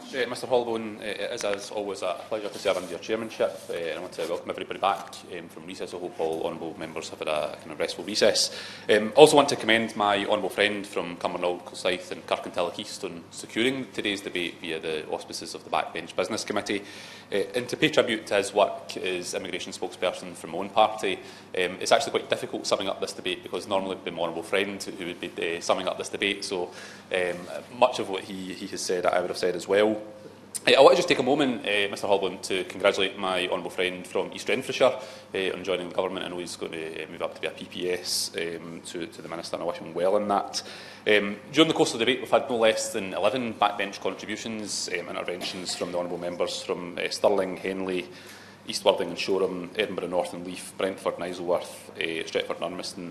Mr Holloway. It is, as always, a pleasure to serve under your chairmanship, and I want to welcome everybody back from recess. I hope all honourable members have had a kind of restful recess. Also want to commend my honourable friend from Cumbernauld, Kilsyth and Kirkintilloch East on securing today's debate via the auspices of the Backbench Business Committee. And to pay tribute to his work as immigration spokesperson from my own party, it's actually quite difficult summing up this debate because normally it would be my honourable friend who would be summing up this debate, so much of what he has said I would have said as well. I want to just take a moment, Mr Holloway, to congratulate my honourable friend from East Renfrewshire on joining the government. I know he's going to move up to be a PPS to the Minister, and I wish him well in that. During the course of the debate, we've had no less than 11 backbench contributions, interventions from the honourable members from Stirling, Henley, East Worthing and Shoreham, Edinburgh North and Leith, Brentford and Isleworth, Stretford and Urmiston,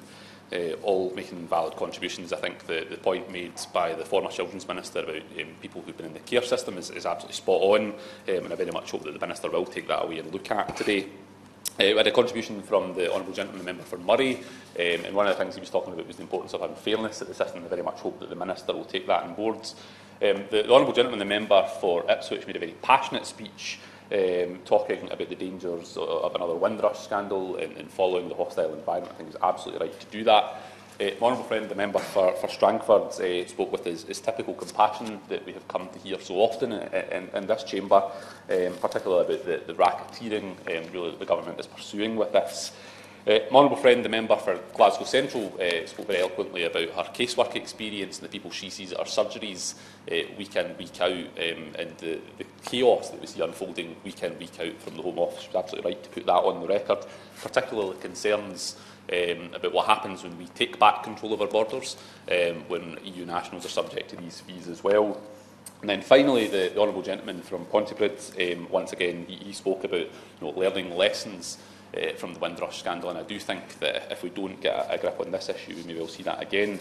all making valid contributions. I think the point made by the former Children's Minister about people who've been in the care system is absolutely spot on, and I very much hope that the Minister will take that away and look at today. We had a contribution from the honourable gentleman, the member for Murray, and one of the things he was talking about was the importance of having fairness at the system. I very much hope that the Minister will take that on board. The honourable gentleman, the member for Ipswich, made a very passionate speech talking about the dangers of another Windrush scandal and following the hostile environment. I think he's absolutely right to do that. My honourable friend, the member for Strangford, spoke with his typical compassion that we have come to hear so often in this chamber, particularly about the racketeering really that the government is pursuing with this. My honourable friend, the member for Glasgow Central, spoke very eloquently about her casework experience and the people she sees at her surgeries week in, week out, and the chaos that we see unfolding week in, week out from the Home Office. She was absolutely right to put that on the record, particularly concerns about what happens when we take back control of our borders, when EU nationals are subject to these fees as well. And then finally, the honourable gentleman from Pontypridd, once again, he spoke about learning lessons from the Windrush scandal, and I do think that if we don't get a grip on this issue, we may well see that again.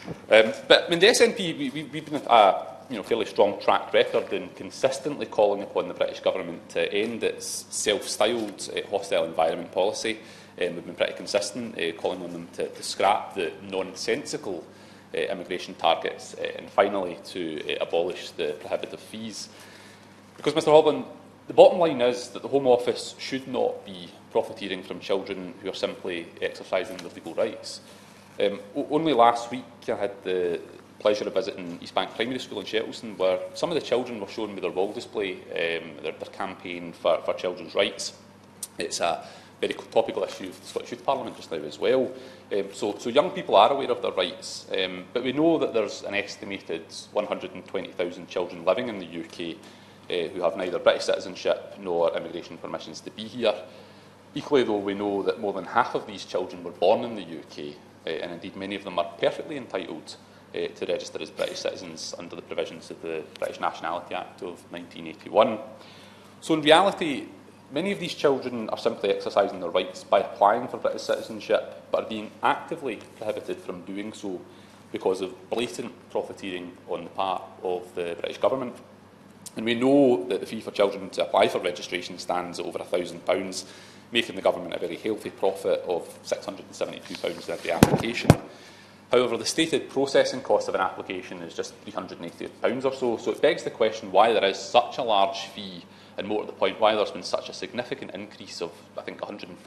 But I mean, the SNP, we've been a fairly strong track record in consistently calling upon the British government to end its self-styled hostile environment policy. We've been pretty consistent calling on them to scrap the nonsensical immigration targets and finally to abolish the prohibitive fees. Because, Mr Hoblin, the bottom line is that the Home Office should not be profiteering from children who are simply exercising their legal rights. Only last week I had the pleasure of visiting Eastbank Primary School in Shettleston, where some of the children were shown with their wall display their campaign for children's rights. It's a very topical issue of the Scottish Youth Parliament just now as well. So young people are aware of their rights, but we know that there's an estimated 120,000 children living in the UK who have neither British citizenship nor immigration permissions to be here. Equally, though, we know that more than half of these children were born in the UK, and indeed many of them are perfectly entitled to register as British citizens under the provisions of the British Nationality Act of 1981. So in reality, many of these children are simply exercising their rights by applying for British citizenship, but are being actively prohibited from doing so because of blatant profiteering on the part of the British government. And we know that the fee for children to apply for registration stands at over £1,000, making the government a very healthy profit of £672 in every application. However, the stated processing cost of an application is just £388 or so, so it begs the question why there is such a large fee, and more to the point, why there's been such a significant increase of, I think,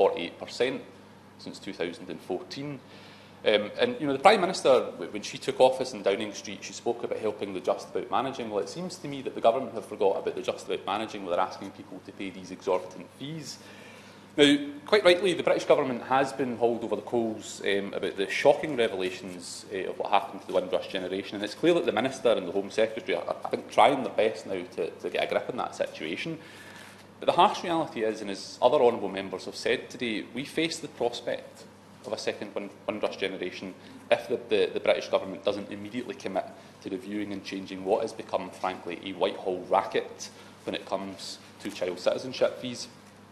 148% since 2014. And the Prime Minister, when she took office in Downing Street, she spoke about helping the just about managing. Well, it seems to me that the government have forgot about the just about managing, where they're asking people to pay these exorbitant fees. Now, quite rightly, the British government has been hauled over the coals about the shocking revelations of what happened to the Windrush generation, and it's clear that the Minister and the Home Secretary are, I think, trying their best now to get a grip on that situation. But the harsh reality is, and as other honourable members have said today, we face the prospect of a second Windrush generation if the British government doesn't immediately commit to reviewing and changing what has become, frankly, a Whitehall racket when it comes to child citizenship fees.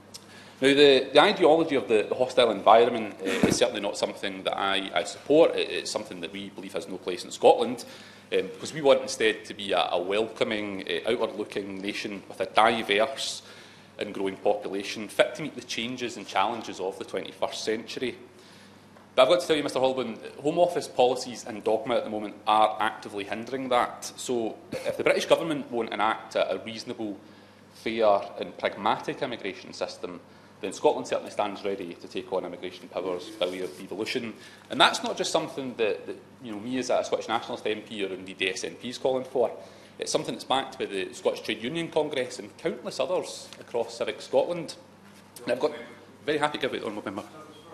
Now, the ideology of the hostile environment is certainly not something that I support. It's something that we believe has no place in Scotland, because we want instead to be a welcoming, outward-looking nation with a diverse and growing population, fit to meet the changes and challenges of the 21st century. But I've got to tell you, Mr Holborn, Home Office policies and dogma at the moment are actively hindering that. So if the British Government won't enact a reasonable, fair and pragmatic immigration system, then Scotland certainly stands ready to take on immigration powers by way of devolution. And that's not just something that me as a Scottish Nationalist MP or indeed the SNP is calling for. It's something that's backed by the Scottish Trade Union Congress and countless others across civic Scotland. And I've got very happy to give it, Honourable Member.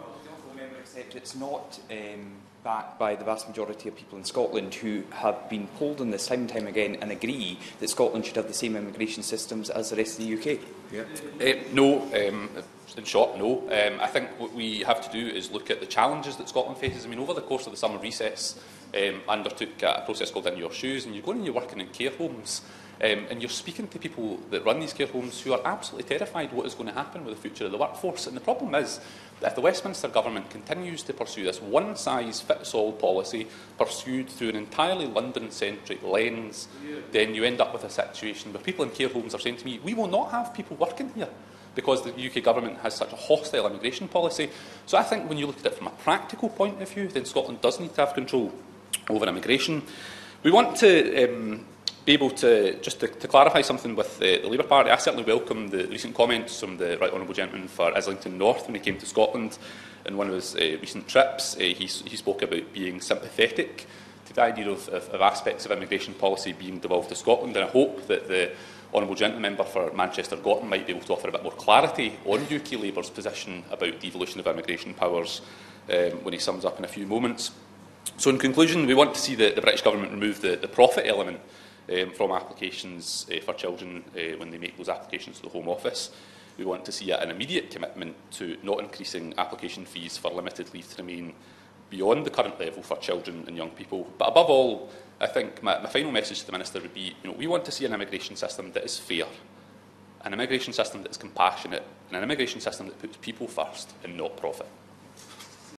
It's not backed by the vast majority of people in Scotland who have been polled on this time and time again and agree that Scotland should have the same immigration systems as the rest of the UK. No, in short, no. I think what we have to do is look at the challenges that Scotland faces. I mean, over the course of the summer recess, undertook a process called In Your Shoes, and you're going and you're working in care homes, and you're speaking to people that run these care homes who are absolutely terrified what is going to happen with the future of the workforce. And the problem is that if the Westminster Government continues to pursue this one-size-fits-all policy pursued through an entirely London-centric lens, then you end up with a situation where people in care homes are saying to me, we will not have people working here because the UK Government has such a hostile immigration policy. So I think when you look at it from a practical point of view, then Scotland does need to have control over immigration. We want to be able to, just to clarify something with the Labour Party, I certainly welcome the recent comments from the Right Honourable Gentleman for Islington North when he came to Scotland in one of his recent trips. He spoke about being sympathetic to the idea of aspects of immigration policy being devolved to Scotland, and I hope that the Honourable Gentleman Member for Manchester Gorton might be able to offer a bit more clarity on UK Labour's position about devolution of immigration powers when he sums up in a few moments. So in conclusion, we want to see the British Government remove the profit element from applications for children when they make those applications to the Home Office. We want to see an immediate commitment to not increasing application fees for limited leave to remain beyond the current level for children and young people. But above all, I think my final message to the Minister would be, we want to see an immigration system that is fair, an immigration system that is compassionate, and an immigration system that puts people first and not profit.